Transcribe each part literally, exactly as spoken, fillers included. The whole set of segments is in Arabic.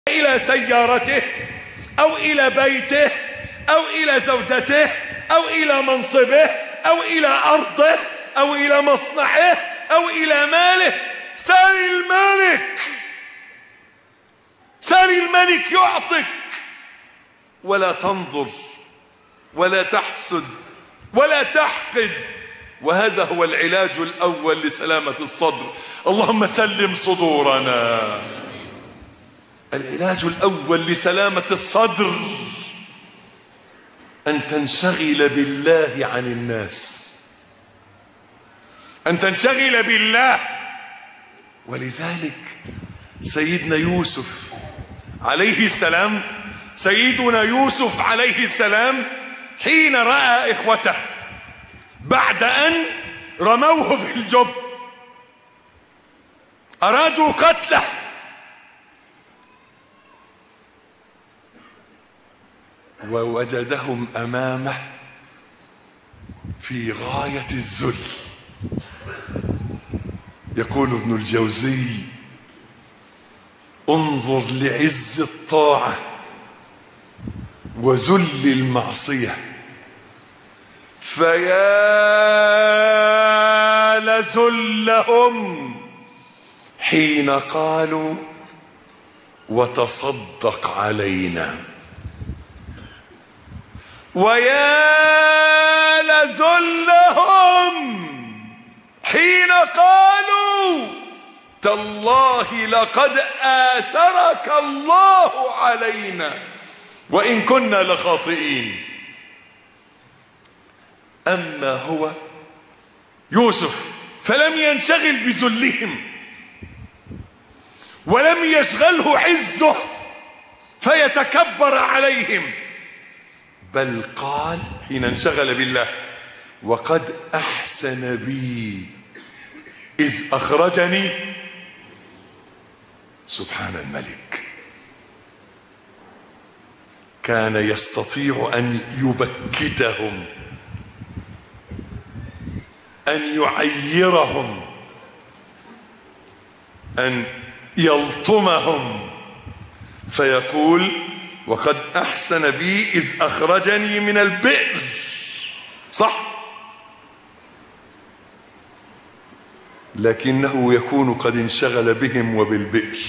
إلى سيارته أو إلى بيته أو إلى زوجته أو إلى منصبه أو إلى أرضه أو إلى مصنعه أو إلى ماله. سل الملك، سل الملك يعطك، ولا تنظر ولا تحسد ولا تحقد. وهذا هو العلاج الأول لسلامة الصدر. اللهم سلم صدورنا. العلاج الأول لسلامة الصدر أن تنشغل بالله عن الناس، أن تنشغل بالله. ولذلك سيدنا يوسف عليه السلام، سيدنا يوسف عليه السلام حين رأى إخوته بعد أن رموه في الجب أرادوا قتله، ووجدهم أمامه في غاية الذل. يقول ابن الجوزي: انظر لعز الطاعة وذل المعصية، فيا لذلهم حين قالوا وتصدق علينا، ويا لذلهم حين قالوا تالله لقد آثرك الله علينا وإن كنا لخاطئين. أما هو يوسف فلم ينشغل بذلهم ولم يشغله عزه فيتكبر عليهم، بل قال حين انشغل بالله: وقد أحسن بي إذ أخرجني. سبحان الملك، كان يستطيع أن يبكتهم، أن يعيرهم، أن يلطمهم، فيقول: وقد أحسن بي إذ أخرجني من البئر. صح، لكنه يكون قد انشغل بهم وبالبئر.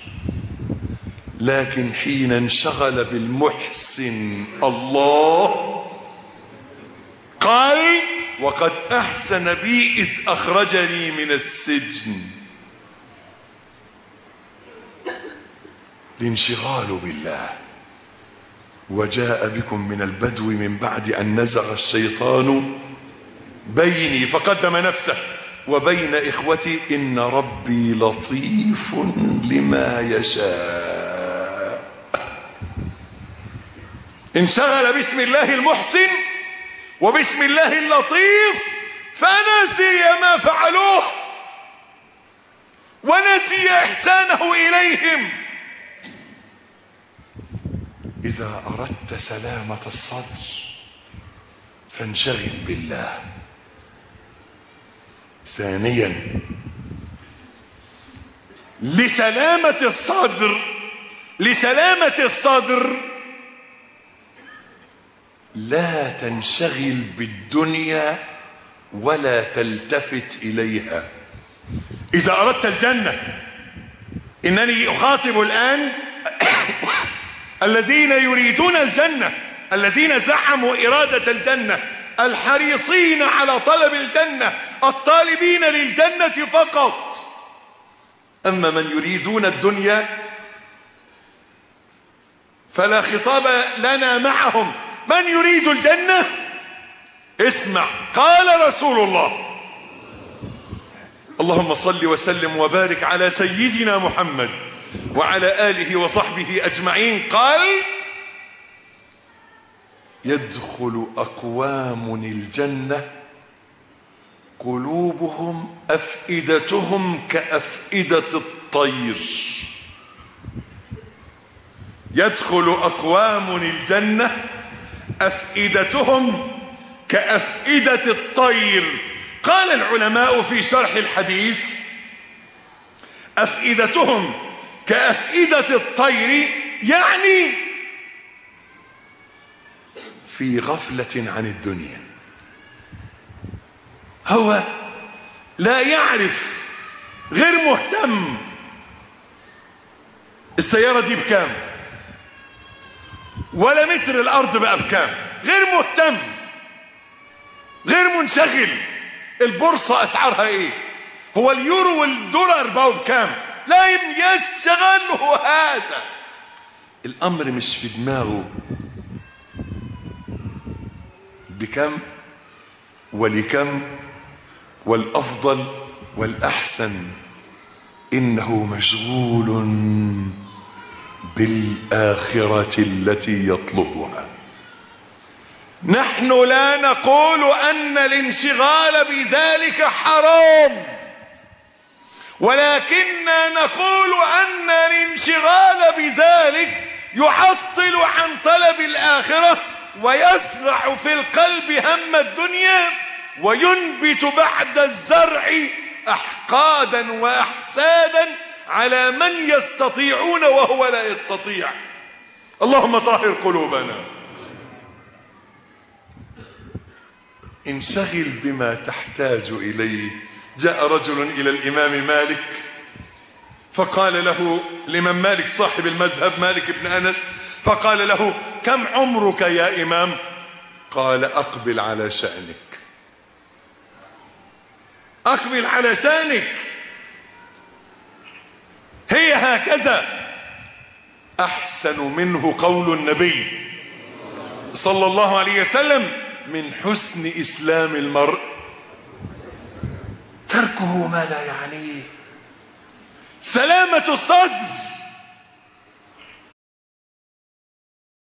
لكن حين انشغل بالمحسن الله قال: وقد أحسن بي إذ أخرجني من السجن. الانشغال بالله. وجاء بكم من البدو من بعد أن نزغ الشيطان بيني فقدم نفسه وبين إخوتي إن ربي لطيف لما يشاء. انشغل باسم الله المحسن وباسم الله اللطيف فنسي ما فعلوه ونسي إحسانه إليهم. إذا أردت سلامة الصدر فانشغل بالله. ثانيا، لسلامة الصدر لسلامة الصدر لا تنشغل بالدنيا ولا تلتفت إليها. إذا أردت الجنة، إنني أخاطب الآن الذين يريدون الجنة، الذين زعموا إرادة الجنة، الحريصين على طلب الجنة، الطالبين للجنة فقط. أما من يريدون الدنيا فلا خطاب لنا معهم. من يريد الجنة اسمع، قال رسول الله: اللهم صل وسلم وبارك على سيدنا محمد وعلى آله وصحبه أجمعين. قال: يدخل أقوام الجنة قلوبهم أفئدتهم كأفئدة الطير. يدخل أقوام الجنة أفئدتهم كأفئدة الطير. قال العلماء في شرح الحديث: أفئدتهم كأفئدة الطير، يعني في غفلة عن الدنيا. هو لا يعرف، غير مهتم السيارة دي بكام، ولا متر الأرض بقى بكام، غير مهتم، غير منشغل. البورصة أسعارها إيه، هو اليورو والدولار بقوا بكام، لا يشغله هذا الأمر، مش في دماغه بكم ولكم والأفضل والأحسن، إنه مشغول بالآخرة التي يطلبها. نحن لا نقول أن الانشغال بذلك حرام، ولكننا نقول أن الانشغال بذلك يعطل عن طلب الآخرة، ويزرع في القلب هم الدنيا، وينبت بعد الزرع أحقادا وأحسادا على من يستطيعون وهو لا يستطيع. اللهم طهر قلوبنا. انشغل بما تحتاج إليه. جاء رجل إلى الإمام مالك فقال له، الإمام مالك صاحب المذهب مالك بن أنس، فقال له: كم عمرك يا إمام؟ قال: أقبل على شأنك، أقبل على شأنك، هي هكذا. أحسن منه قول النبي صلى الله عليه وسلم: من حسن إسلام المرء تركه ما لا يعنيه. سلامة الصدر